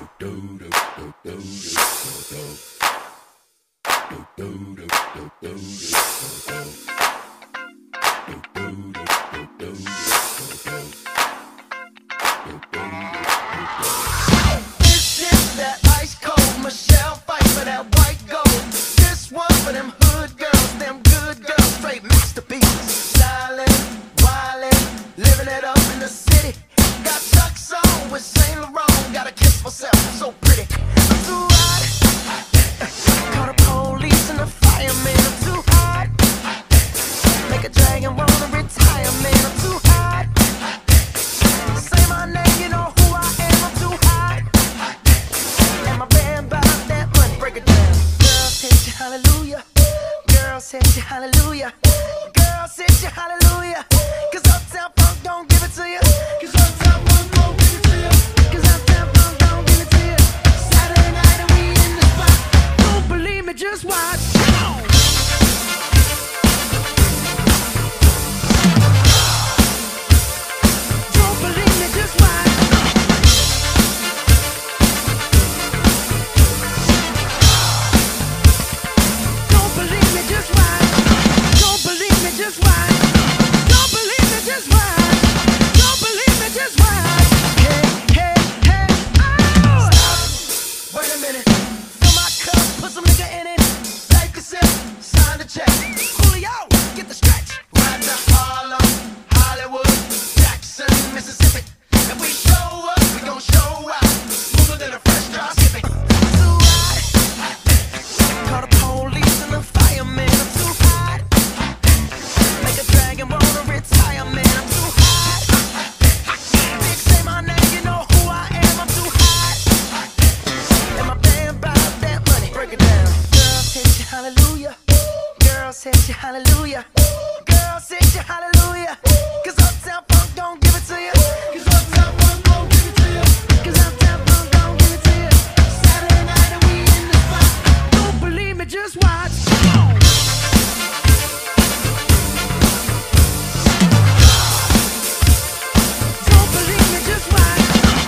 Hallelujah, girl, sit your hallelujah, 'cause Uptown Funk don't give it to you, 'cause Uptown Funk don't give it to you, 'cause Uptown Funk don't give it to you. Saturday night and we in the spot. Don't believe me, just watch. Don't believe me, just watch. Don't believe me, just watch. Don't believe me, just watch. Don't believe me, just watch. Don't believe me, just watch. Hey, hey, hey, oh! Stop. Wait a minute. Fill my cup, put some nigga in it. Take a sip, sign the check. Julio, get the stretch. Ride to Harlem, Hollywood, Jackson, Mississippi. If we show up, we gon' show out. Smoother than a fresh drop skipping. Too hot. Call the police and the firemen. I'm too hot. Make a dragon wanna retire, man. I'm too hot. Big say my name, you know who I am. I'm too hot. And my band bout that money. Break it down. Girl, sit your hallelujah. Girl, sit your hallelujah. Girl, sit your hallelujah. 'Cause Uptown Funk don't give it to you. 'Cause Uptown Funk don't give it to you. 'Cause Uptown Funk don't give it to you. Saturday night and we in the spot. Don't believe me, just watch. Don't believe me, just watch.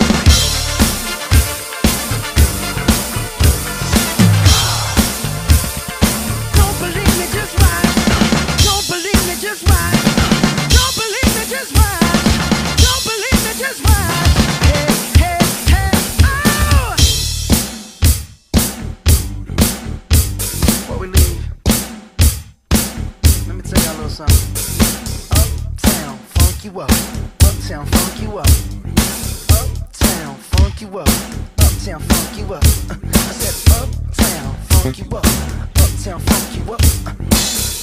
Don't believe me, just watch. Don't believe me, just watch. Don't believe me, just watch. Don't believe me, just watch. Hey, hey, hey, oh! Before we leave, let me tell y'all a little something. Uptown, funk you up. Uptown, funk you up. Uptown, funk you up. Uptown, funk you up. I said uptown, funk you up. Uptown, funk you up.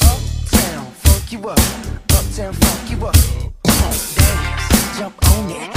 Uptown, funk you up. Uptown, funk you up. Come on, dance, jump on it.